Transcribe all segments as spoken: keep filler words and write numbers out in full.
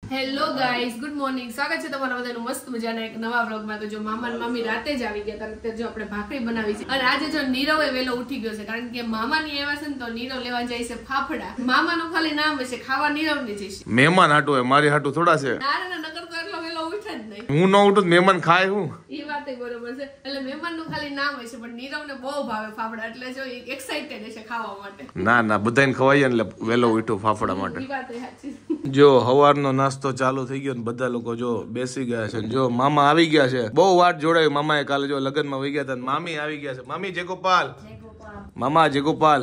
Hello guys, good morning. સ્વાગત છે તમારા બધાનું મસ્ત મજાના એક નવા વ્લોગમાં. તો જો મામા અને મામી રાતે જ આવી ગયા હતા, જો આપણે ભાખરી બનાવી છે. અને આજે જો નીરવ એ વેલો ઉઠી ગયો છે, કારણ કે મામાની આવ્યા છે ને તો નીરવ લેવા જાય છે ફાફડા. મામાનું ખાલી નામ હશે, ખાવા નીરવ ને જઈશ. મહેમાન હાટુ હોય, મારી હાટુ થોડા છે. ના ના, નકર તો એટલો વેલો ઉઠે જ નહીં. હું ન ઉઠું મહેમાન ખાય હું. એ વાત બરોબર છે. એટલે મહેમાનનું ખાલી નામ હશે, પણ નીરવને બહુ ભાવે ફાફડા, એટલે જો એક્સાઇટેડ હશે ખાવા માટે. ના ના, બધાને ખવાય એટલે વેલો ઉઠ્યો ફાફડા માટે. એ વાત સાચી. જો હવારનો નાસ્તો ચાલુ થઈ ગયો ને બધા લોકો જો બેસી ગયા છે. જો મામા આવી ગયા છે, બહુ વાટ જોડાવી મામાએ. કાલે જો લગ્નમાં વહી ગયા હતા, મામી આવી ગયા છે. મામી જય ગોપાલ. મામા જય ગોપાલ.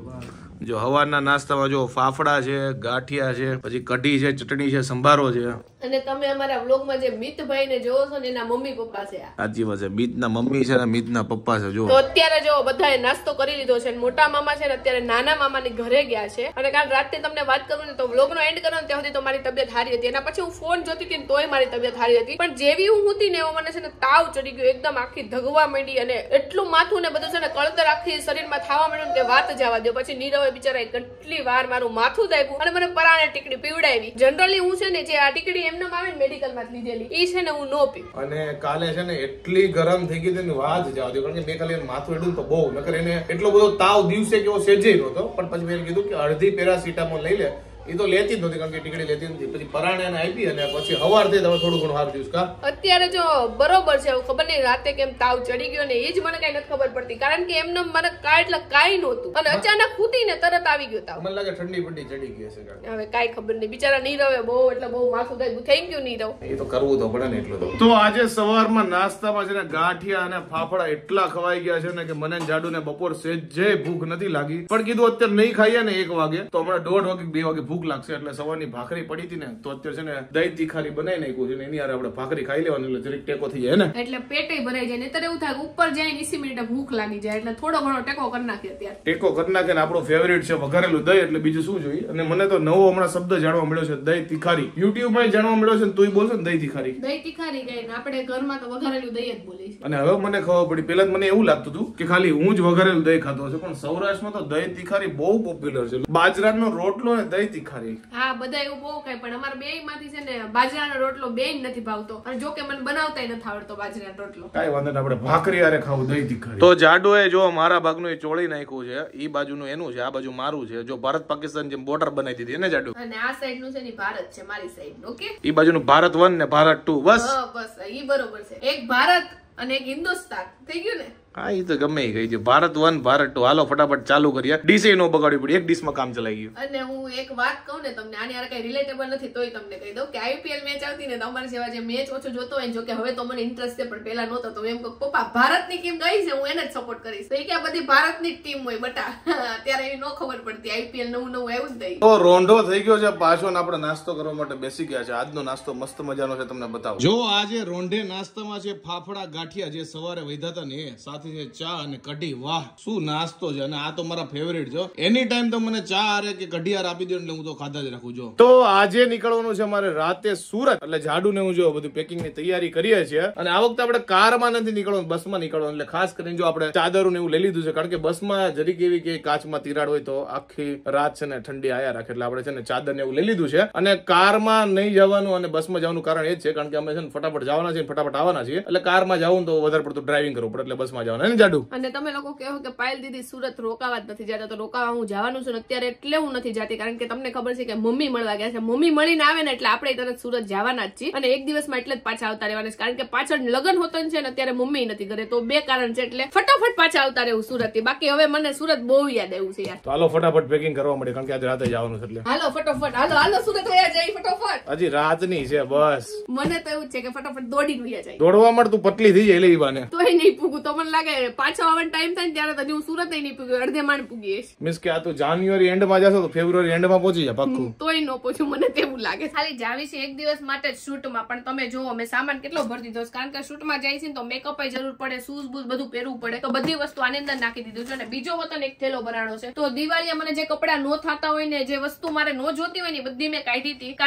જો હવારના નાસ્તામાં જો ફાફડા છે, ગાંઠિયા છે, પછી કઢી છે, ચટણી છે, સંભારો છે. અને તમે અમારા વ્લોગમાં જે મિતભાઈ ને જોવો છો ને એના મમ્મી પપ્પા છે. સાચી વાત છે, મિતના મમ્મી છે ને મિતના પપ્પા છે. જો તો અત્યારે જો બધાએ નાસ્તો કરી લીધો છે. મોટા મામા છે ને અત્યારે નાના મામાની ઘરે ગયા છે. અને કાલ રાતે તમને વાત કરું ને તો વ્લોગનો એન્ડ કરો ને ત્યાં સુધી તો મારી તબિયત સારી હતી. એના પછી હું ફોન જોતી હતી ને તોય મારી તબિયત સારી હતી. પણ જેવી હું હતી ને એવો મને છે ને તાવ ચડી ગયો, એકદમ આખી ધગવા માંડી અને એટલું માથું ને બધું છે ને કળતર આખી શરીરમાં થવા માંડ્યું ને કે વાત જવા દો. પછી નીરવે બિચારાએ કેટલી વાર મારું માથું દાબ્યું અને મને પરાણે ટીકડી પીવડાવી. જનરલી હું છે ને જે આ ટીકડી એમને આવે ને મેડિકલ માં લીધેલી ઈ છે ને હું નો પી. અને કાલે છે ને એટલી ગરમ થઈ ગઈ હતી વાત જવા દો, કારણ કે મેં કાલે માથું એડું તો બહુ નકર એને એટલો બધો તાવ દિવસે કેવો સેજે નહોતો. પણ પછી મેં કીધું કે અડધી પેરાસિટામોલ લઈ લે. એ તો લેતી જ નહોતી, કારણ કે ટીકડી લેતી નથી. પછી પરાણે એને આપી અને પછી હવાર થઈ તમે થોડું ઘણું હાર દિવસ કા અત્યારે જો બરોબર છે. ખબર નહીં રાતે કેમ તાવ ચડી ગયો ને એ જ મને કઈ નથી ખબર પડતી, કારણ કે એમને મને કાંઈ એટલે કાંઈ નહોતું અને અચાનક ખૂટીને તરત આવી ગયો તાવ. મને લાગે ઠંડી પડી ચડી ગઈ હશે. હવે કાંઈ ખબર નહીં, બિચારા નીરવે બહુ એટલે બહુ માથું થાય. Thank you Nirav. એ તો કરવું તો પડે ને એટલું તો. તો આજે સવારમાં નાસ્તામાં છે ને ગાંઠિયા અને ફાફડા એટલા ખવાઈ ગયા છે ને કે મને જાડુ ને બપોર સેજે ભૂખ નથી લાગી. પણ કીધું અત્યારે નહીં ખાઈએ ને એક વાગે તો હમણાં દોઢ વાગે બે વાગે ભૂખ લાગશે. એટલે સવારની ભાખરી પડી હતી ને તો અત્યારે છે ને દહીં તીખારી બનાવી નાખ્યું છે ને એની આપણે ભાખરી ખાઈ લેવાની એટલે જરીક ટેકો થઈ જાય ને, એટલે પેટે ભરાઈ જાય. નહીતર એવું થાય ઉપર જાય વીસ મિનિટે ભૂખ લાગી જાય, એટલે થોડો ઘણો ટેકો કરી નાખીએ. અત્યારે ટેકો કરી નાખે ને આપણું ફેવરિટ છે વઘારેલું દહીં, એટલે બીજું શું જોઈએ. અને મને તો નવો હમણાં શબ્દ જાણવા મળ્યો છે, દહીં તીખારી. યુટ્યુબ માં જાણવા મળ્યો છે, તું બોલશો ને દહીં તીખારી. દહીં તીખારી કઈ આપણે ઘરમાં તો વઘારેલું દહીં જ બોલીએ. અને હવે મને ખબર પડી, પેલા મને એવું લાગતું હતું કે ખાલી હું જ વઘારેલું દહીં ખાતો હશે, પણ સૌરાષ્ટ્રમાં તો દહીં તીખારી બહુ પોપ્યુલર છે. બાજરાનો રોટલો ને દહીં તીખારી. હા, બધા એવું બહુ ખાય, પણ અમારા બે માંથી છે ને બાજરાનો રોટલો બે નથી ભાવતો. અને જો કે મને બનાવતા નથી આવડતો બાજરાનો રોટલો. કઈ વાંધો નહીં, આપણે ભાખરી આરે ખાવું દહીં તીખારી. તો જાડો એ જો મારા ભાગનું એ ચોળી નાખ્યું છે, ઈ બાજુનું એનું છે, આ બાજુ મારું છે. જો ભારત પાકિસ્તાન જેમ બોર્ડર બનાવી દીધી ને જાડુ, અને આ સાઈડ નું છે ને ભારત છે, મારી સાઈડ. ઓકે, ઈ બાજુનું ભારત વન ને ભારત ટુ. બસ બસ ઈ બરોબર છે. એક ભારત અને એક હિન્દુસ્તાન થઈ ગયું ને. હા, એ તો ગમે ગઈ છે. Bharat one Bharat two. હાલો ફટાફટ ચાલુ કરીએ. ડીશ નો બગાડવી પડી, એક ડીશ માં કામ ચલાઈ ગયું. અને હું એક વાત કહું ને તમને, આની યાર કઈ રિલેટેબલ નથી તોય તમને કહી દઉં કે આઈપીએલ મેચ આવતી ને તમારી સેવા જે મેચ ઓછો જોતો હોય, જો કે હવે તો મને ઇન્ટરેસ્ટ છે પણ પેલા નહોતો. તો એમ કહું પપ્પા ભારતની ટીમ ગઈ છે, હું એને જ સપોર્ટ કરીશ. તો એ કે બધી ભારતની જ ટીમ હોય બટા. અત્યારે એ નો ખબર પડતી, આઈપીએલ નવું નવું આવ્યું જ નહીં. તો રોંઢો થઈ ગયો છે પાછો ને આપણે નાસ્તો કરવા માટે બેસી ગયા છે. આજનો નાસ્તો મસ્ત મજાનો છે, તમને બતાવો. જો આજે રોંઢે નાસ્તામાં છે ફાફડા ગાંઠિયા જે સવારે વૈધા હતા ને, સાથે છે ચા અને કઢી. વાહ, શું નાસ્તો છે. અને આ તો મારા ફેવરેટ છે. એની ટાઈમ તો મને ચા આરે કે કઢી આર આપી દો એટલે હું તો ખાધા જ રાખું. જો તો આજે નીકળવાનું છે મારે રાતે સુરત, એટલે જાડુ ને હું જો બધું પેકિંગ ની તૈયારી કરીએ છીએ. અને આ વખતે આપણે કારમાં નથી નીકળવાનું, બસમાં નીકળવાનું. એટલે ખાસ કરીને જો આપણે ચાદરો ને એવું લઈ લીધું છે, કારણ કે બસમાં જરીક એવી કે કાચમાં તિરાડ હોય તો આખી રાત છે ને ઠંડી આયા રાખે. એટલે આપણે છે ને ચાદર ને એવું લઈ લીધું છે. અને કારમાં નહીં જવાનું અને બસમાં જવાનું કારણ એ જ છે, કારણ કે અમે છે ને ફટાફટ જવાના છીએ, ફટાફટ આવવાના છીએ. એટલે કારમાં જવું તો વધારે પડતું ડ્રાઇવિંગ કરવું પડે, એટલે બસમાં જવાનું ને જાડુ. અને તમે લોકો કહો કે પાયલ દીદી સુરત રોકાવા જ નથી જતા, તો રોકાવા હું જવાનું છું અત્યારે. એટલે હું નથી જતી, કારણ કે તમને ખબર છે કે મમ્મી મળવા ગયા છે. મમ્મી મળીને આવે ને એટલે આપણે તરત સુરત જવાના જ છીએ. અને એક દિવસમાં એટલે જ પાછા આવતા રહેવાના છે, કારણ કે પાછળ લગ્ન હોતું છે ને અત્યારે મમ્મી નથી ઘરે. તો બે કારણ છે, એટલે ફટાફટ પાછા આવતા રહેવું સુરત થી. બાકી હવે મને સુરત બહુ યાદ આવ્યું છે યાર. તો હાલો ફટાફટ પેકિંગ કરવા મળે, કારણ કે આજે રાતે જવાનું છે. એટલે હાલો ફટાફટ, હાલો હાલો સુરત વયા જાય ફટાફટ. હજી રાતની છે બસ. મને તો એવું છે કે ફટાફટ દોડી વયા જાય. દોડવા માટે તું પતલી થઈ જાય એટલે બાને તોય નહીં પૂગું. તો મને લાગે પાછો આવવાનો ટાઈમ થાય ને ત્યારે તો હું સુરત નહીં પૂગ્યો, અડધે માણ પૂગી. મીન્સ કે આ તો જાન્યુઆરી એન્ડ માં જશો તો ફેબ્રુઆરી એન્ડ માં પહોંચી જાય પાક્કું. તોય ન પહોંચ્યું, મને તેવું લાગે. ખાલી જાવી છે એક દિવસ માટે જ શૂટમાં, પણ તમે જોવો અમે સામાન કેટલો ભરી દીધો, કારણ કે શૂટમાં જાય છે ને તો મેકઅપ જરૂર પડે, શૂઝ બૂઝ બધું પહેરવું પડે. તો બધી વસ્તુ આની અંદર નાખી દીધું છે. અને બીજો હતો ને એક થેલો બનાવવાનો છે. તો દિવાળીએ મને જે કપડા નો થતા હોય ને, જે વસ્તુ મારે નો જોતી હોય ને બધી મેં કાઢી હતી, કારણ કે સુરત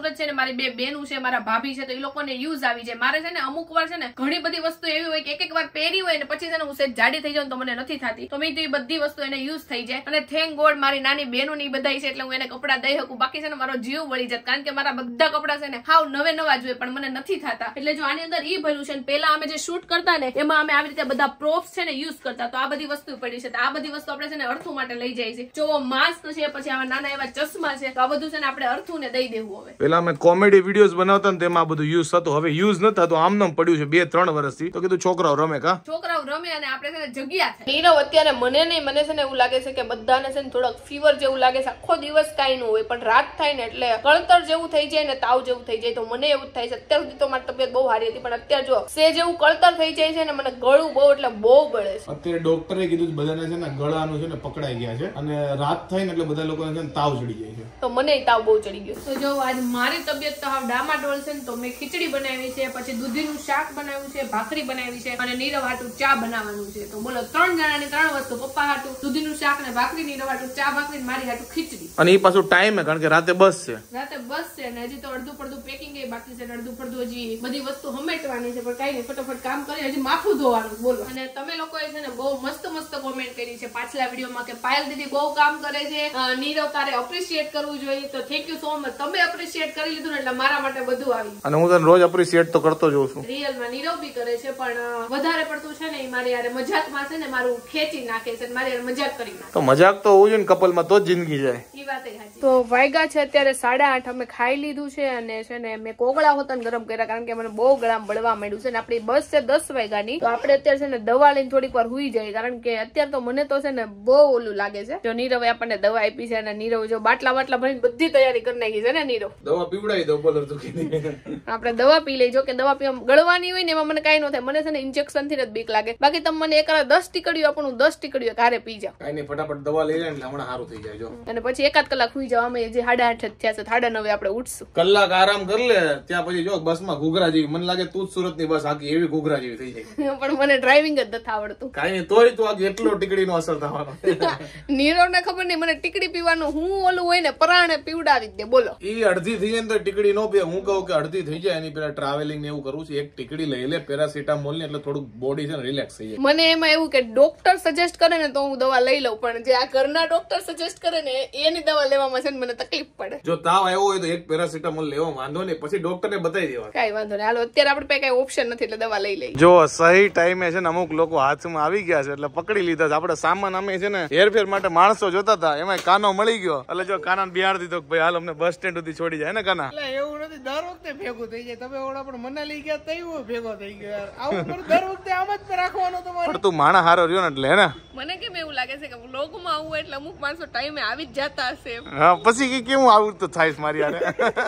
સુરત છે ને મારી બે બેનું છે, મારા ભાભી છે, તો એ લોકોને યુઝ આવી જાય. મારે છે ને અમુક વાર છે ને ઘણી બધી વસ્તુ એવી હોય કે એક એક વાર પહેરી હોય ને પછી છે ને હું સેજ જાડી થઈ જાઉં તો મને નથી થતી, તો મેં તો એ બધી વસ્તુ એને યુઝ થઈ જાય. અને થેન્ક ગોડ મારી નાની બહેનો ની બધાઈ છે એટલે હું એને કપડા દઈ શકું. બાકી છે ને મારો જીવ વળી જાય, કારણ કે મારા બધા કપડા છે ને હાવ નવે નવા જોઈએ પણ મને નથી થતા. એટલે જો આની અંદર ઈ ભર્યું છે ને પેલા અમે જે શૂટ કરતા ને એમાં અમે આવી રીતે બધા પ્રોપ્સ છે ને યુઝ કરતા, તો આ બધી વસ્તુ પડી છે. તો આ બધી વસ્તુ આપણે છે ને અર્થું માટે લઈ જાય છે. જો માસ્ક છે, પછી આવા નાના એવા ચશ્મા છે, તો આ બધું છે ને આપણે અર્થું ને દઈ દેવું. હવે પેલા અમે કોમેડી વિડીયોઝ બનાવતા ને તેમાં આ બધું યુઝ થતું, હવે યુઝ ન થતું, આમ નામ પડ્યું છે બે ત્રણ વર્ષથી. તો કીધું છોકરાઓ રમે, કા છોકરાઓ રમે અને આપણે છે ને જગ્યા થાય. નીરવ અત્યારે મને નહીં, મને છે ને એવું લાગે છે કે બધાને છે ને થોડોક ફીવર જેવું લાગે છે. આખો દિવસ કાંઈ ન હોય પણ રાત થાય ને એટલે કળતર જેવું થઈ જાય ને તાવ જેવું થઈ જાય. તો મને એવું જ થાય છે. અત્યાર સુધી તો મારી તબિયત બહુ સારી હતી, પણ અત્યારે જો સે જેવું કળતર થઈ જાય છે ને મને ગળું બહુ એટલે બહુ ગળે છે. અત્યારે ડોક્ટરે કીધું બધાને છે ને ગળાનું છે ને પકડાઈ ગયા છે અને રાત થાય ને એટલે બધા લોકોને છે ને તાવ ચડી જાય છે. તો મને તાવ બહુ ચડી ગયો. તો જો આજ મારી તબિયત તો હાવ ડામાડોળ છે ને, તો મેં ખીચડી બનાવી છે, પછી દૂધીનું શાક બનાવ્યું છે, ભાખરી બનાવી છે અને નીરવ હાટું ચા બનાવવાનું છે. તો બોલો ત્રણ જણાની ત્રણ વસ્તુ, પપ્પા હાટું દૂધીનું શાક ને ભાખરી, નીરવ હાટું ચા ભાખરી, મારી હાટું ખીચડી. અને એ પાછું ટાઈમ કારણ કે રાતે બસ છે, રાતે બસ છે ને હજી તો અડધું પડધું પેકિંગ એ બાકી છે, અડધું પડધું હજી બધી વસ્તુ હમેટવાની છે, પણ કઈ નહીં ફટાફટ કામ કરી, હજી માથું ધોવાનું. બોલો. અને તમે લોકોએ છે ને બહુ મસ્ત મસ્ત કોમેન્ટ કરી છે પાછલા વિડીયોમાં કે પાયલ દીદી બહુ કામ કરે છે, નીરવ તારે એપ્રિશિએટ કરવું જોઈએ. તો થેન્ક યુ સો મચ. તમે એપ્રિશિએટ કરી લીધું ને એટલે મારા માટે બધું આવી. અને હું તને રોજ એપ્રિશિએટ તો કરતો જોઉં છું. રિયલમાં નીરવ બી કરે છે, પણ વધારે પડતું છે ને મારી યાર મજાકમાં છે ને મારું ખેંચી નાખે છે, મારી યાર મજાક કરી નાખે. તો મજાક તો હોવું જોઈએ ને કપલમાં, તો જ જિંદગી જાય. એ વાત સાચી. તો વાયગા છે અત્યારે સાડા આઠ, અમે ખાઈ લીધું છે અને છે ને મેં કોગળા હોતા ગરમ કર્યા કારણ કે મને બહુ ગળામાં બળવા માંડ્યું છે ને આપણી બસ છે દસ વાગ્યાની. તો આપણે અત્યારે છે ને દવા લઈને થોડીક વાર હુઈ જાય, કારણ કે અત્યારે તો મને તો છે ને બહુ ઓલું લાગે છે. જો નીરવે આપણને દવા આપી છે અને નીરવ જો બાટલા બાટલા ભરીને બધી તૈયારી કરી નાખી છે ને નીરવ. દવા પીવડાવી દો બોલર તું કીધી. આપણે દવા પી લઈ, જો કે દવા પીવા ગળવાની હોય ને એમાં મને કઈ ન થાય, મને છે ને ઇન્જેક્શન થી જ બીક લાગે. બાકી તમે મને એક દસ ટીકડીઓ આપણું દસ ટીકડીઓ ઘરે પી જાવ. કઈ નહીં, ફટાફટ દવા લઈ લે એટલે હમણાં સારું થઈ જાય. જો અને પછી એકાદ કલાક હુઈ જાવ. અમે જે સાડા આઠ જ થયા છે, સાડા નવે આપણે ઉઠશું. કલાક આરામ કરી લે, ત્યાં પછી જો બસ માં ઘૂઘરા જેવી, મને લાગે તું જ સુરત ની બસ આખી એવી ઘૂઘરા જેવી થઈ જાય. પણ મને ડ્રાઇવિંગ જ નથી આવડતું. કઈ નહીં, તોય તું આખી એટલો ટીકડી નો અસર થવાનો. નીરવ ને ખબર નહીં, મને ટીકડી પીવાનું હું ઓલું હોય ને પરાણે પીવડાવી દે. બોલો. ઈ અડધી થઈ જાય ને તો ટીકડી નો પીએ. હું કહું કે અડધી થઈ જાય એની પેલા ટ્રાવેલિંગ ને એવું કરવું છે, એક ટીકડી લઈ લે પેરાસિટામોલ ની, એટલે થોડુંક બોડી છે ને રિલેક્સ થઈ જાય. મને એમાં એવું કે ડોક્ટર સજેસ્ટ કરે ને તો હું દવા લઈ લઉં, પણ જે આ ઘરના ડોક્ટર સજેસ્ટ કરે ને એની દવા લેવામાં છે ને મને તકલીફ પડે. જો તાવ આવ્યો હોય તો એક પેરાસિટામોલ લેવો, વાંધો નહીં, પછી ડોક્ટર ને બતાવી દેવા. કઈ વાંધો નહીં, હાલો અત્યારે આપણે પાસે કઈ ઓપ્શન નથી એટલે દવા લઈ લઈ. જો સહી ટાઈમે છે ને અમુક લોકો હાથમાં આવી ગયા છે એટલે પકડી લીધા છે. આપણે સામાન અમે છે ને હેરફેર માટે માણસો જોતા હતા, એમાં કાનો મળી ગયો એટલે જો કાના બિહાર દીધો ભાઈ હાલ અમને બસ સ્ટેન્ડ સુધી છોડી જાય ને કાના. એટલે એવું નથી, દર વખતે ભેગું થઈ જાય. તમે ઓલા પણ મનાલી ગયા તઈ ભેગો થઈ ગયો યાર. આવું દર વખતે આમ જ રાખવાનો તમારે. પણ તું માણા હારો રહ્યો ને એટલે હે ને. મને કેમ એવું લાગે છે કે વ્લોગમાં આવું એટલે અમુક માણસો ટાઈમે આવી જ જતા હશે. હા પછી કે કેવું આવું તો થાય મારી યાર.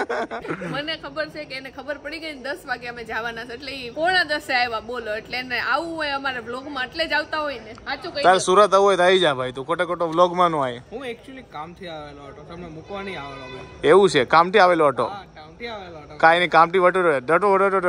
મને ખબર છે કે એને ખબર પડી ગઈ દસ વાગે અમે જવાના છે એટલે ઈ પોણા દસે આવ્યા. બોલો, એટલે એને આવું હોય અમારે વ્લોગમાં એટલે જ આવતા હોય ને. સાચું કઈ તાર સુરત આવું હોય તો આવી જા ભાઈ, તું ખોટે ખોટો વ્લોગમાં નો આય. હું એકચ્યુઅલી કામથી આવેલો હતો, તમને મૂકવા નહીં આવેલો. એવું છે? કામથી આવેલો હતો? કામથી આવેલો હતો. કાઈ નહીં, કામથી વટો ડટો ડટો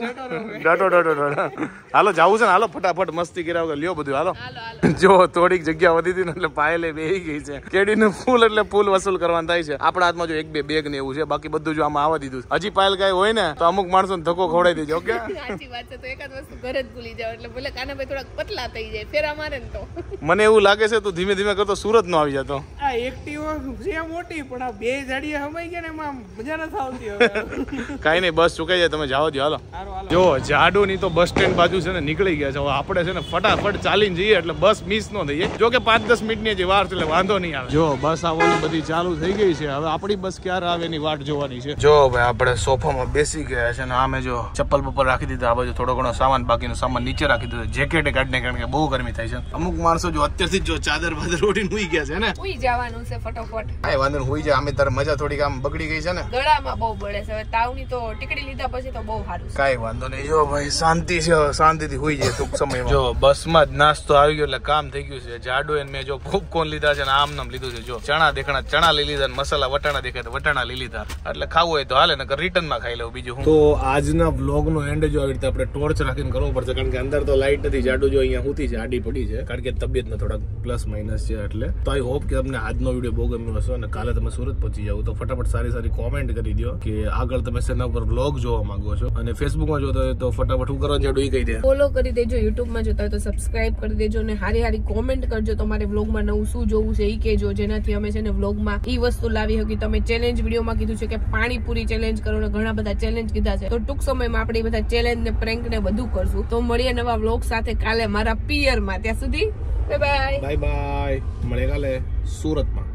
ડટો ડટો ડટો. હાલો જાવું છે ને, હાલો ફટાફટ મસ્તી કર્યા વગર લ્યો બધું. હાલો જો થોડીક જગ્યા વધી હતી ને એટલે પાયલે બેહી ગઈ છે. કેડીનું ફૂલ એટલે ફૂલ વસૂલ કરવાનું થાય છે. આપણા હાથમાં જો એક બે બેગ ને એવું છે, બાકી બધું જો આમાં આવવા દીધું. હજી પાયલ કઈ હોય ને તો અમુક માણસો ને ધક્કો ખવડાવી દેજો. ઓકે, સાચી વાત છે. તો એકાદ વસ્તુ ઘરે જ ભૂલી જાવ એટલે ભલે કાના ભાઈ થોડાક પતલા થઈ જાય ફેરા મારે ને તો. મને એવું લાગે છે તું ધીમે ધીમે કરતો સુરત નો આવી જતો. આ એક્ટિવા છે મોટી, પણ આ બે જાડીએ હમાઈ ગયા ને એમાં મજા નથી આવતી હવે. કઈ નહીં, બસ ચુકાઈ જાય, તમે જાઓ દો. હાલો જો જાડુ ની તો બસ સ્ટેન્ડ બાજુ છે ને નીકળી ગયા છે. હવે આપણે છે ને ફટાફટ ચાલીને જઈએ એટલે બસ મિસ ન થઈ જાય. જો કે પાંચ દસ મિનિટ ની જે વાર છે એટલે વાંધો નહીં આવે. જો બસ આવવાની બધી ચાલુ થઈ ગઈ છે, હવે આપણી બસ ક્યારે આવે એની વાટ જોવાની છે. જો ભાઈ આપણે સોફામાં બેસી ગયા છે ને આમે જો ચપ્પલ બપ્પલ રાખી દીધા, આ બાજુ થોડો ઘણો સામાન, બાકીનો સામાન નીચે રાખી દીધો. જેકેટ કાઢને કારણ કે બહુ ગરમી થાય છે. અમુક માણસો જો અત્યારથી જ જો ચાદર બાદર ઓઢીને હુઈ ગયા છે ને. હુઈ જવાનું છે ફટાફટ. કાઈ વાંધો નહીં, હુઈ જાય. આમે તારે મજા થોડીક આમ બગડી ગઈ છે ને, ગળામાં બહુ બળે છે. હવે તાવની તો ટીકડી લીધા પછી તો બહુ સારું છે. કાઈ વાંધો નહીં, જો ભાઈ શાંતિ છે, શાંતિથી હુઈ જાય ટૂંક સમયમાં. જો બસમાં જ નાસ્તો આવી ગયો એટલે કામ થઈ ગયું છે. જાડુ એને મેં જો પોપકોર્ન લીધા છે ને આમ નામ લીધું છે. જો ચણા દેખણા ચણા લઈ લીધા, મસાલા વટાણા દેખાય તો વટાણા લઈ લીધા. એટલે ખાવું હોય તો હાલે, નકર રિટર્ન માં ખાઈ લઉં. બીજું તો આજના વ્લોગ નો એન્ડ જો આવી રીતે આપણે ટોર્ચ રાખીને કરવો પડશે, કારણ કે અંદર તો લાઈટ નથી. જાડુ જો અહીંયા હુતી છે, આડી પડી છે, કારણ કે તબિયત ને થોડાક પ્લસ માઇનસ છે. એટલે તો આઈ હોપ કે તમને આજનો વિડીયો બહુ ગમ્યો હશે અને કાલે તમે સુરત પહોંચી જાવ તો ફટાફટ સારી સારી કોમેન્ટ કરી દો કે આગળ તમે શેના પર વ્લોગ જોવા માંગો છો, અને ફેસબુકમાં જોતા હોય તો ફટાફટ શું કરવાનું છે એ કહી દે. ફોલો કરી દેજો, યુટ્યુબમાં જોતા હોય તો સબસ્ક્રાઇબ કરી દેજો, અને હારી હારી કોમેન્ટ કરજો તમારે વ્લોગમાં નવું શું જોવું છે એ કહેજો, જેનાથી અમે છે ને વ્લોગમાં ઈ વસ્તુ લાવી હતી. તમે ચેલેન્જ વિડીયોમાં કીધું છે કે પાણીપુરી ચેલેન્જ કરો ને ઘણા બધા ચેલેન્જ કીધા છે, તો ટૂંક સમયમાં આપણે એ બધા ચેલેન્જ ને પ્રેન્ક ને બધું કરશું. તો મળીએ નવા વ્લોગ સાથે કાલે મારા પિયરમાં. ત્યાં સુધી બાય બાય બાય બાય. મળે કાલે સુરતમાં.